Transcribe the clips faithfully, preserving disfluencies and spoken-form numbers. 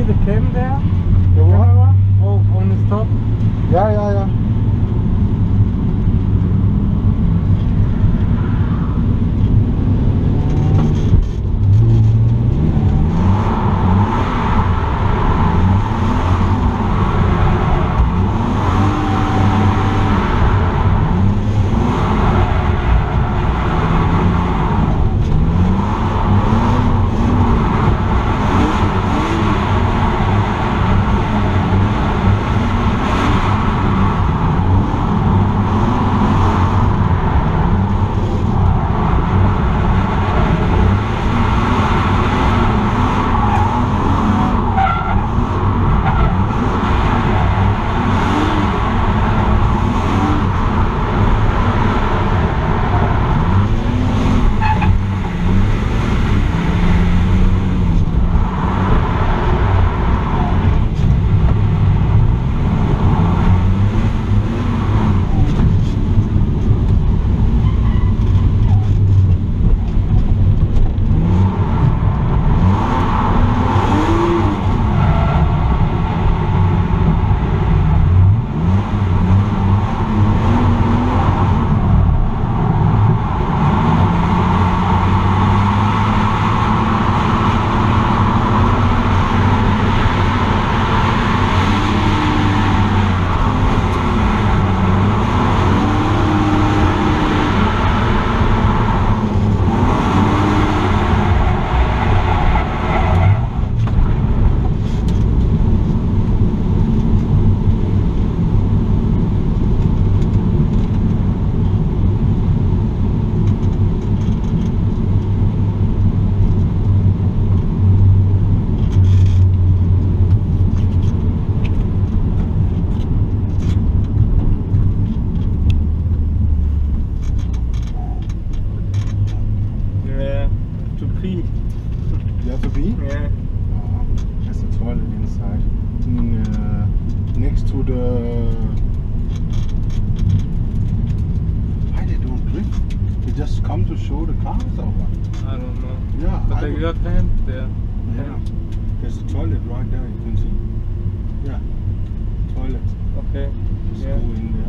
the cam there? The what? Camera? Oh, on the top? Yeah, yeah, yeah. You have to pee? Yeah. Oh, there's a toilet inside. In, uh, next to the... Why they don't drift? They just come to show the cars or what? I don't know. Yeah, But I they would- got them there. Yeah. There's a toilet right there, you can see. Yeah. Toilet. Okay. Just Yeah. go in there.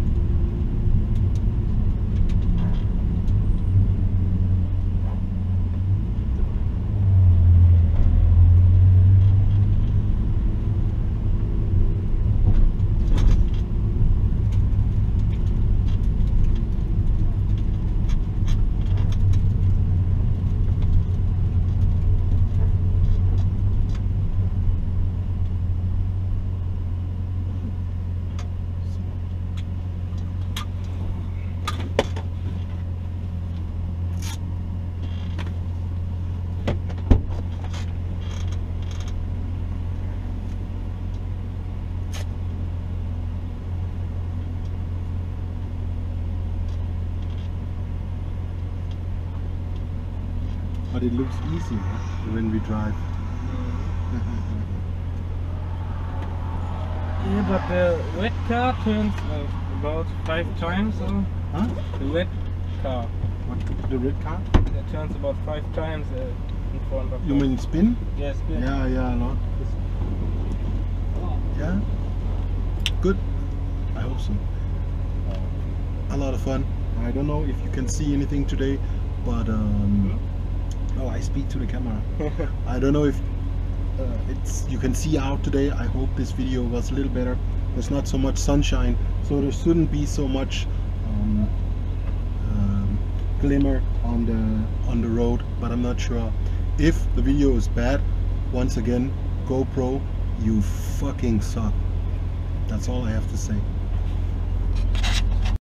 But it looks easy, huh, when we drive. Yeah, but the red car turns uh, about five times. Or Huh? the red car What? The red car? it turns about five times uh, in front of You us. mean spin? Yes. Yeah, yeah, a lot. Yeah? Good. I hope so. A lot of fun. I don't know if you can see anything today, but um, oh, I speak to the camera. I don't know if uh, it's you can see out today. I hope this video was a little better. There's not so much sunshine, so there shouldn't be so much um, um, glimmer on the on the road. But I'm not sure. If the video is bad, once again, GoPro, you fucking suck. That's all I have to say.